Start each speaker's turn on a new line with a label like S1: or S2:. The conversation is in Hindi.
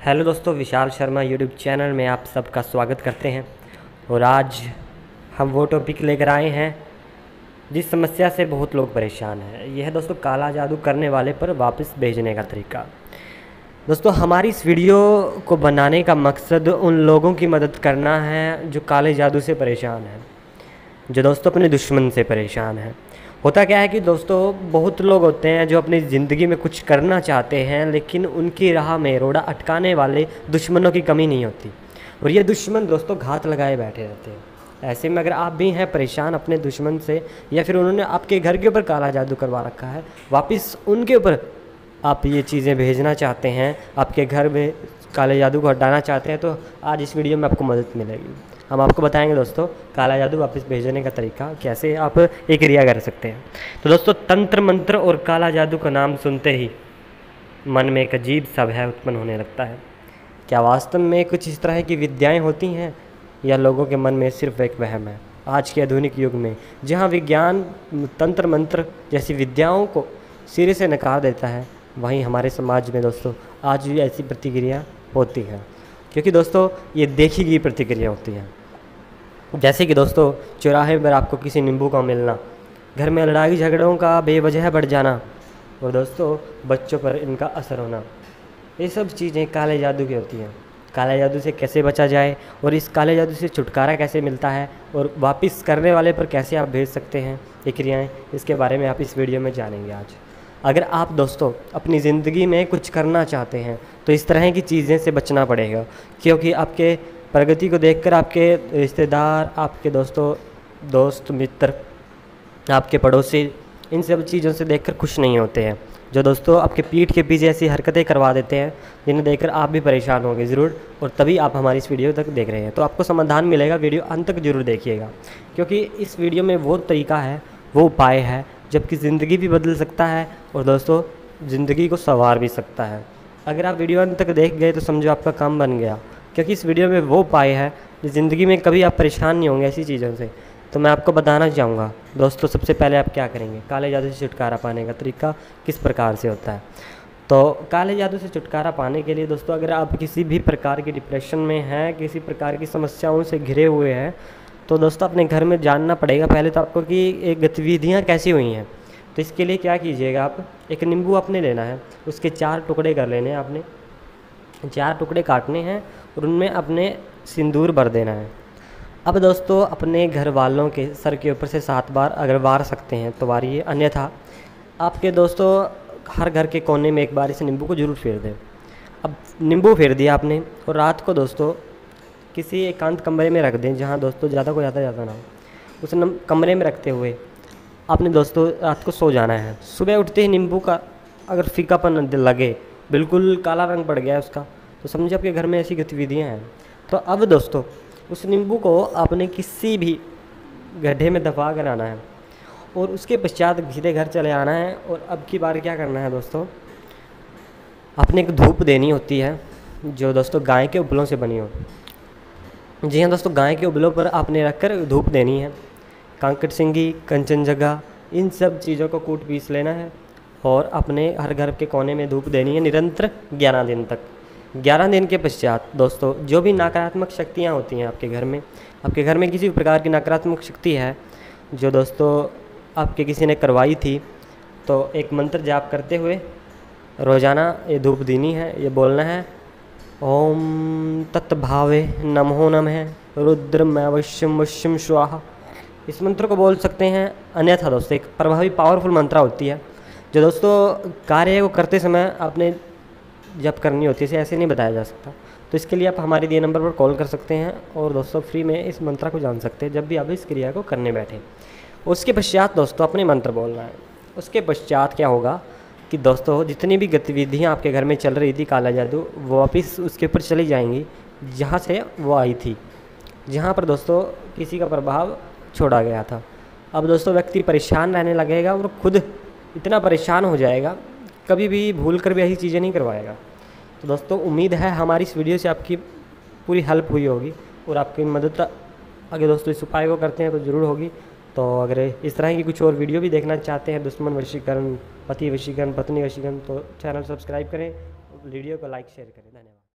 S1: हेलो दोस्तों, विशाल शर्मा यूट्यूब चैनल में आप सबका स्वागत करते हैं। और आज हम वो टॉपिक लेकर आए हैं जिस समस्या से बहुत लोग परेशान हैं। यह है दोस्तों काला जादू करने वाले पर वापस भेजने का तरीका। दोस्तों हमारी इस वीडियो को बनाने का मकसद उन लोगों की मदद करना है जो काले जादू से परेशान हैं, जो दोस्तों अपने दुश्मन से परेशान हैं। होता क्या है कि दोस्तों बहुत लोग होते हैं जो अपनी ज़िंदगी में कुछ करना चाहते हैं, लेकिन उनकी राह में रोड़ा अटकाने वाले दुश्मनों की कमी नहीं होती, और ये दुश्मन दोस्तों घात लगाए बैठे रहते हैं। ऐसे में अगर आप भी हैं परेशान अपने दुश्मन से, या फिर उन्होंने आपके घर के ऊपर काला जादू करवा रखा है, वापस उनके ऊपर आप ये चीज़ें भेजना चाहते हैं, आपके घर में काले जादू को हटाना चाहते हैं, तो आज इस वीडियो में आपको मदद मिलेगी। हम आपको बताएंगे दोस्तों काला जादू वापस भेजने का तरीका, कैसे आप एक क्रिया कर सकते हैं। तो दोस्तों तंत्र मंत्र और काला जादू का नाम सुनते ही मन में एक अजीब सा भय उत्पन्न होने लगता है। क्या वास्तव में कुछ इस तरह की विद्याएं होती हैं, या लोगों के मन में सिर्फ एक वहम है? आज के आधुनिक युग में जहाँ विज्ञान तंत्र मंत्र जैसी विद्याओं को सिरे से नकार देता है, वहीं हमारे समाज में दोस्तों आज भी ऐसी प्रतिक्रिया होती हैं, क्योंकि दोस्तों ये देखी गई प्रतिक्रिया होती है। जैसे कि दोस्तों चौराहे पर आपको किसी नींबू का मिलना, घर में लड़ाई झगड़ों का बेवजह बढ़ जाना, और दोस्तों बच्चों पर इनका असर होना, ये सब चीज़ें काले जादू की होती हैं। काले जादू से कैसे बचा जाए और इस काले जादू से छुटकारा कैसे मिलता है, और वापस करने वाले पर कैसे आप भेज सकते हैं ये क्रियाएँ, इसके बारे में आप इस वीडियो में जानेंगे आज। अगर आप दोस्तों अपनी ज़िंदगी में कुछ करना चाहते हैं तो इस तरह की चीज़ें से बचना पड़ेगा, क्योंकि आपके प्रगति को देखकर आपके रिश्तेदार, आपके दोस्त मित्र, आपके पड़ोसी इन सब चीज़ों से देखकर खुश नहीं होते हैं, जो दोस्तों आपके पीठ के पीछे ऐसी हरकतें करवा देते हैं जिन्हें देखकर आप भी परेशान होंगे ज़रूर। और तभी आप हमारी इस वीडियो तक देख रहे हैं, तो आपको समाधान मिलेगा। वीडियो अंत तक जरूर देखिएगा, क्योंकि इस वीडियो में वो तरीका है, वो उपाय है जबकि ज़िंदगी भी बदल सकता है और दोस्तों ज़िंदगी को संवार भी सकता है। अगर आप वीडियो अंत तक देख गए तो समझो आपका काम बन गया, क्योंकि इस वीडियो में वो उपाय है जो ज़िंदगी में कभी आप परेशान नहीं होंगे ऐसी चीज़ों से। तो मैं आपको बताना चाहूँगा दोस्तों, सबसे पहले आप क्या करेंगे, काले जादू से छुटकारा पाने का तरीका किस प्रकार से होता है। तो काले जादू से छुटकारा पाने के लिए दोस्तों, अगर आप किसी भी प्रकार की डिप्रेशन में हैं, किसी प्रकार की समस्याओं से घिरे हुए हैं, तो दोस्तों अपने घर में जानना पड़ेगा पहले तो आपको कि ये गतिविधियाँ कैसी हुई हैं। तो इसके लिए क्या कीजिएगा, आप एक नींबू आपने लेना है, उसके 4 टुकड़े कर लेने हैं, आपने 4 टुकड़े काटने हैं और उनमें अपने सिंदूर भर देना है। अब दोस्तों अपने घर वालों के सर के ऊपर से 7 बार अगर वार सकते हैं तो वारिए, अन्यथा आपके दोस्तों हर घर के कोने में एक बार इस नींबू को जरूर फेर दें। अब नींबू फेर दिया आपने, और रात को दोस्तों किसी एकांत कमरे में रख दें जहाँ दोस्तों ज़्यादा कोई आता ना हो। उस कमरे में रखते हुए आपने दोस्तों रात को सो जाना है। सुबह उठते ही नींबू का अगर फीकापन लगे, बिल्कुल काला रंग पड़ गया है उसका, तो समझिए आपके घर में ऐसी गतिविधियाँ हैं। तो अब दोस्तों उस नींबू को आपने किसी भी गड्ढे में दबा कर आना है, और उसके पश्चात सीधे घर चले आना है। और अब की बार क्या करना है दोस्तों, आपने एक धूप देनी होती है जो दोस्तों गाय के उबलों से बनी हो। जी हाँ दोस्तों, गाय के उबलों पर आपने रखकर धूप देनी है। कांकड़ सिंगी, कंचनजंगा, इन सब चीज़ों को कूट पीस लेना है और अपने हर घर के कोने में धूप देनी है निरंतर 11 दिन तक। 11 दिन के पश्चात दोस्तों जो भी नकारात्मक शक्तियाँ होती हैं आपके घर में किसी भी प्रकार की नकारात्मक शक्ति है जो दोस्तों आपके किसी ने करवाई थी, तो एक मंत्र जाप करते हुए रोज़ाना ये धूप देनी है। ये बोलना है, ओम तत्भावे नमो नमः रुद्रमवश्यम वश्यम स्वाहा। इस मंत्र को बोल सकते हैं। अन्यथा दोस्तों एक प्रभावी पावरफुल मंत्र होती है जो दोस्तों कार्य को करते समय आपने जब करनी होती है, इसे ऐसे नहीं बताया जा सकता। तो इसके लिए आप हमारे दिए नंबर पर कॉल कर सकते हैं और दोस्तों फ्री में इस मंत्र को जान सकते हैं जब भी आप इस क्रिया को करने बैठें। उसके पश्चात दोस्तों अपने मंत्र बोलना है। उसके पश्चात क्या होगा कि दोस्तों जितनी भी गतिविधियाँ आपके घर में चल रही थी काला जादू, वो वापस उसके ऊपर चली जाएंगी जहाँ से वो आई थी, जहाँ पर दोस्तों किसी का प्रभाव छोड़ा गया था। अब दोस्तों व्यक्ति परेशान रहने लगेगा और खुद इतना परेशान हो जाएगा, कभी भी भूल कर भी ऐसी चीज़ें नहीं करवाएगा। तो दोस्तों उम्मीद है हमारी इस वीडियो से आपकी पूरी हेल्प हुई होगी और आपकी मदद अगर दोस्तों इस उपाय को करते हैं तो ज़रूर होगी। तो अगर इस तरह की कुछ और वीडियो भी देखना चाहते हैं, दुश्मन वशीकरण, पति वशीकरण, पत्नी वशीकरण, तो चैनल सब्सक्राइब करें, वीडियो को लाइक शेयर करें। धन्यवाद।